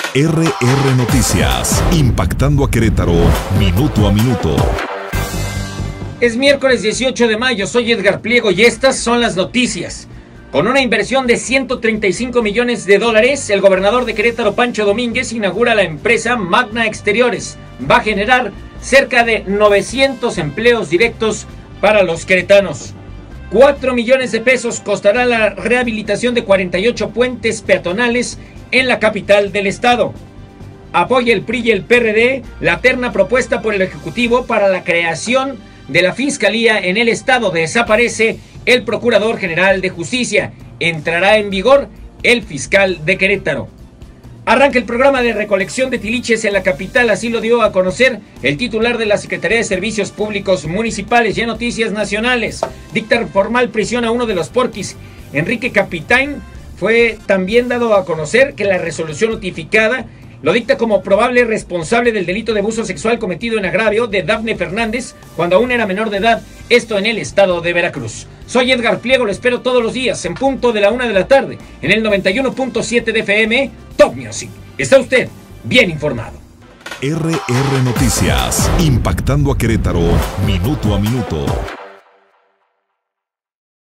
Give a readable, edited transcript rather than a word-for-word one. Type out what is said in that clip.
RR Noticias, impactando a Querétaro, minuto a minuto. Es miércoles 18 de mayo, soy Edgar Pliego y estas son las noticias. Con una inversión de 135 millones de dólares, el gobernador de Querétaro, Pancho Domínguez, inaugura la empresa Magna Exteriores. Va a generar cerca de 900 empleos directos para los queretanos. 4 millones de pesos costará la rehabilitación de 48 puentes peatonales en la capital del estado. Apoya el PRI y el PRD la terna propuesta por el Ejecutivo para la creación de la Fiscalía en el estado. Desaparece el Procurador General de Justicia. Entrará en vigor el fiscal de Querétaro. Arranca el programa de recolección de tiliches en la capital, así lo dio a conocer el titular de la Secretaría de Servicios Públicos Municipales. Y en noticias nacionales, dicta formal prisión a uno de los porquis, Enrique Capitán. Fue también dado a conocer que la resolución notificada lo dicta como probable responsable del delito de abuso sexual cometido en agravio de Dafne Fernández cuando aún era menor de edad, esto en el estado de Veracruz. Soy Edgar Pliego, lo espero todos los días en punto de la 1 de la tarde en el 91.7 de FM, Top Music. Está usted bien informado. RR Noticias, impactando a Querétaro, minuto a minuto.